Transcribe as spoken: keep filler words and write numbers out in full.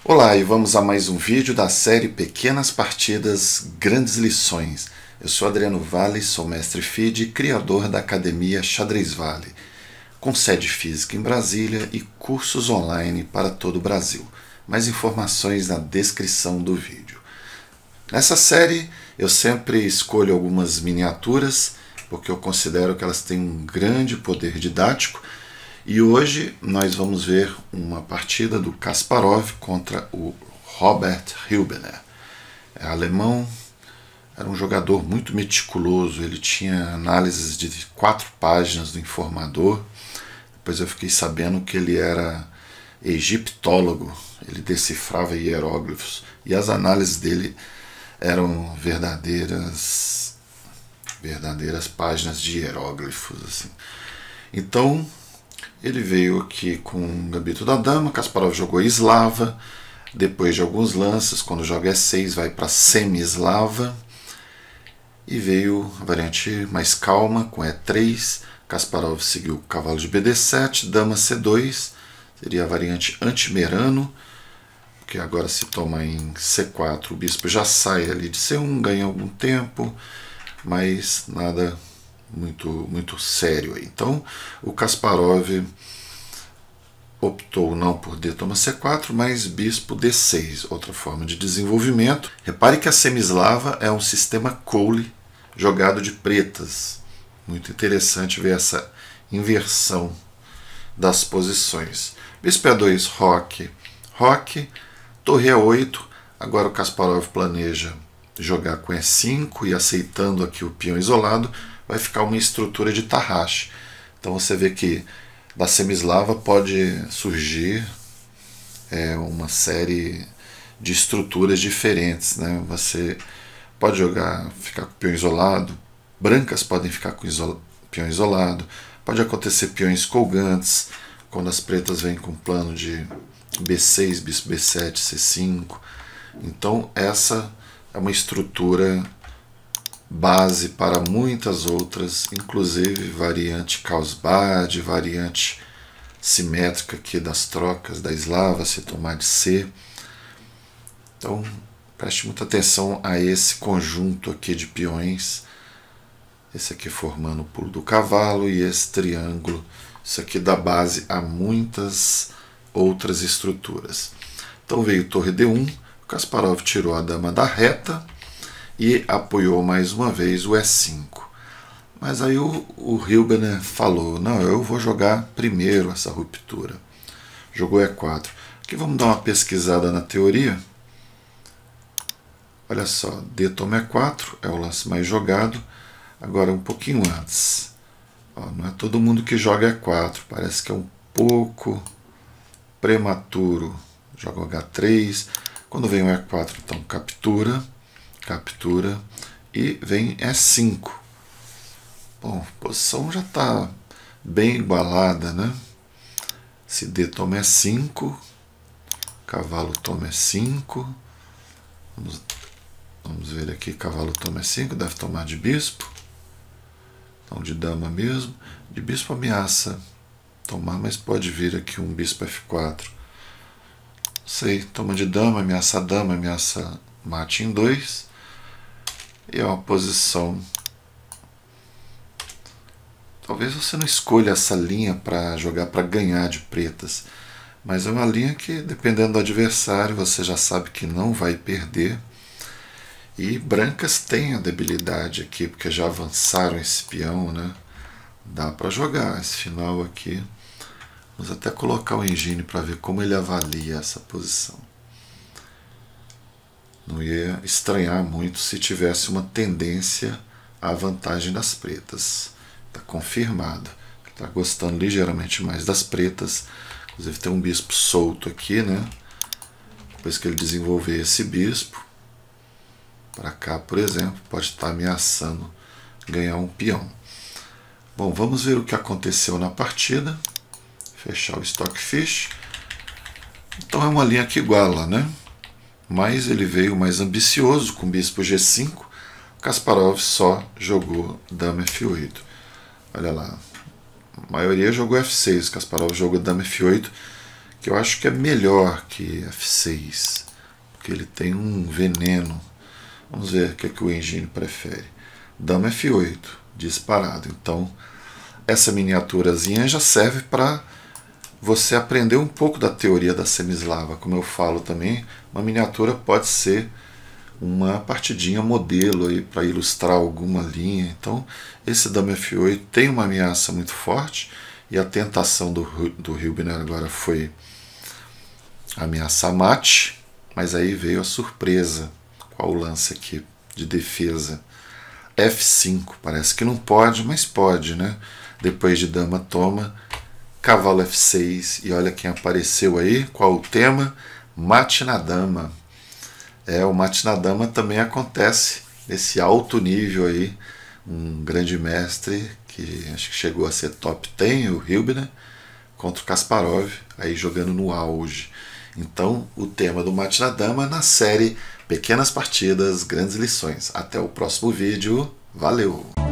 Olá, e vamos a mais um vídeo da série Pequenas Partidas, Grandes Lições. Eu sou Adriano Vale, sou mestre F I D e criador da Academia Xadrez Vale, com sede física em Brasília e cursos online para todo o Brasil. Mais informações na descrição do vídeo. Nessa série eu sempre escolho algumas miniaturas, porque eu considero que elas têm um grande poder didático. E hoje nós vamos ver uma partida do Kasparov contra o Robert Hübner. É alemão, era um jogador muito meticuloso, ele tinha análises de quatro páginas do Informador. Depois eu fiquei sabendo que ele era egiptólogo, ele decifrava hieróglifos. E as análises dele eram verdadeiras, verdadeiras páginas de hieróglifos, assim. Então, ele veio aqui com o gambito da dama, Kasparov jogou eslava, depois de alguns lances, quando joga E seis, vai para semi-eslava, e veio a variante mais calma, com E três, Kasparov seguiu cavalo de B D sete, dama C dois, seria a variante anti-merano, porque agora se toma em C quatro, o bispo já sai ali de C um, ganha algum tempo, mas nada muito, muito sério aí. Então o Kasparov optou não por D toma C quatro, mas bispo D seis, outra forma de desenvolvimento. Repare que a semi-eslava é um sistema Cole jogado de pretas. Muito interessante ver essa inversão das posições. Bispo E dois, roque, roque, torre E oito. Agora o Kasparov planeja jogar com E cinco e aceitando aqui o peão isolado, vai ficar uma estrutura de Tarrasch. Então você vê que da semi-eslava pode surgir é, uma série de estruturas diferentes, né? Você pode jogar, ficar com o peão isolado, brancas podem ficar com o peão isolado, pode acontecer peões colgantes, quando as pretas vêm com plano de B seis, bispo B sete, C cinco. Então essa é uma estrutura base para muitas outras, inclusive variante Carlsbad, variante simétrica aqui das trocas da eslava, se tomar de C. Então preste muita atenção a esse conjunto aqui de peões, esse aqui formando o pulo do cavalo e esse triângulo, isso aqui dá base a muitas outras estruturas. Então veio torre D um, o Kasparov tirou a dama da reta e apoiou mais uma vez o E cinco. Mas aí o, o Hübner falou, não, eu vou jogar primeiro essa ruptura. Jogou E quatro. Aqui vamos dar uma pesquisada na teoria. Olha só, D toma E quatro, é o lance mais jogado. Agora um pouquinho antes. Ó, não é todo mundo que joga E quatro, parece que é um pouco prematuro. Joga o H três. Quando vem o E quatro, então captura. Captura e vem E cinco. Bom, a posição já está bem igualada, né? Se D toma E cinco, cavalo toma E cinco. Vamos, vamos ver aqui, cavalo toma E cinco, deve tomar de bispo. Então de dama mesmo. De bispo ameaça tomar, mas pode vir aqui um bispo F quatro. Não sei, toma de dama, ameaça dama, ameaça mate em dois. E é uma posição. Talvez você não escolha essa linha para jogar para ganhar de pretas, mas é uma linha que, dependendo do adversário, você já sabe que não vai perder. E brancas têm a debilidade aqui, porque já avançaram esse peão, né? Dá para jogar esse final aqui. Vamos até colocar o engine para ver como ele avalia essa posição. Não ia estranhar muito se tivesse uma tendência à vantagem das pretas. Está confirmado. Está gostando ligeiramente mais das pretas. Inclusive tem um bispo solto aqui, né? Depois que ele desenvolver esse bispo, para cá, por exemplo, pode estar ameaçando ganhar um peão. Bom, vamos ver o que aconteceu na partida. Fechar o Stockfish. Então é uma linha que iguala, né? Mas ele veio mais ambicioso com bispo G cinco. Kasparov só jogou dama F oito. Olha lá, a maioria jogou F seis, Kasparov jogou dama F oito, que eu acho que é melhor que F seis, porque ele tem um veneno. Vamos ver o que, é que o Engine prefere. Dama F oito, disparado. Então, essa miniaturazinha já serve para você aprender um pouco da teoria da semislava. Como eu falo também, uma miniatura pode ser uma partidinha modelo aí para ilustrar alguma linha. Então, esse Dama F oito tem uma ameaça muito forte, e a tentação do, do Hübner agora foi ameaçar mate, mas aí veio a surpresa. Qual o lance aqui de defesa? F cinco, parece que não pode, mas pode, né? Depois de dama toma, cavalo F seis, e olha quem apareceu aí, qual o tema? Mate na dama. É, o mate na dama também acontece nesse alto nível aí, um grande mestre que acho que chegou a ser top dez, o Hübner, contra o Kasparov, aí jogando no auge. Então, o tema do mate na dama na série Pequenas Partidas, Grandes Lições. Até o próximo vídeo. Valeu!